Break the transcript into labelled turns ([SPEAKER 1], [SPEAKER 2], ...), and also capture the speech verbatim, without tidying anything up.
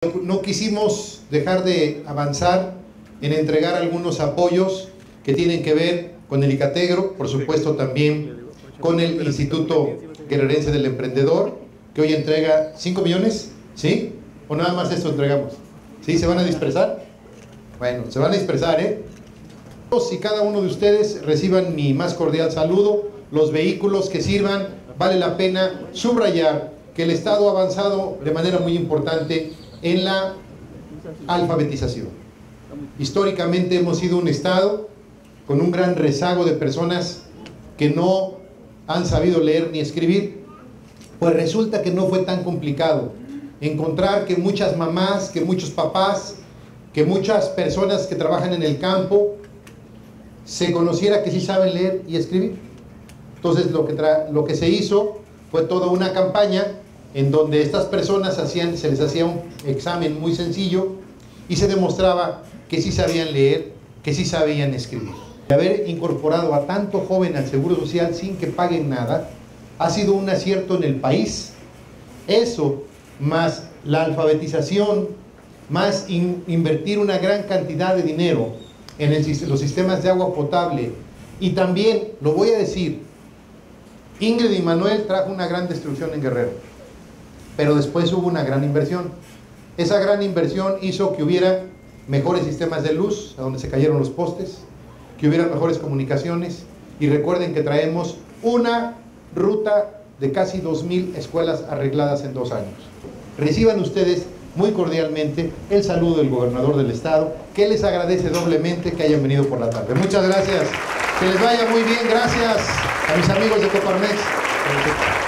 [SPEAKER 1] No quisimos dejar de avanzar en entregar algunos apoyos que tienen que ver con el ICATEGRO, por supuesto también con el Instituto Guerrerense del Emprendedor, que hoy entrega cinco millones, ¿sí? ¿O nada más esto entregamos? ¿Sí? ¿Se van a dispersar? Bueno, se van a dispersar, ¿eh? Todos y cada uno de ustedes reciban mi más cordial saludo. Los vehículos que sirvan, vale la pena subrayar que el Estado ha avanzado de manera muy importante en la alfabetización. Históricamente hemos sido un Estado con un gran rezago de personas que no han sabido leer ni escribir. Pues resulta que no fue tan complicado encontrar que muchas mamás, que muchos papás, que muchas personas que trabajan en el campo se conociera que sí saben leer y escribir. Entonces lo que, tra lo que se hizo fue toda una campaña en donde estas personas hacían, se les hacía un examen muy sencillo y se demostraba que sí sabían leer, que sí sabían escribir. Haber incorporado a tanto joven al Seguro Social sin que paguen nada ha sido un acierto en el país. Eso, más la alfabetización, más in invertir una gran cantidad de dinero en el, los sistemas de agua potable, y también, lo voy a decir, Ingrid y Manuel trajo una gran destrucción en Guerrero, pero después hubo una gran inversión. Esa gran inversión hizo que hubiera mejores sistemas de luz, a donde se cayeron los postes, que hubiera mejores comunicaciones, y recuerden que traemos una ruta de casi dos mil escuelas arregladas en dos años. Reciban ustedes muy cordialmente el saludo del gobernador del estado, que les agradece doblemente que hayan venido por la tarde. Muchas gracias, que les vaya muy bien, gracias a mis amigos de Coparmex.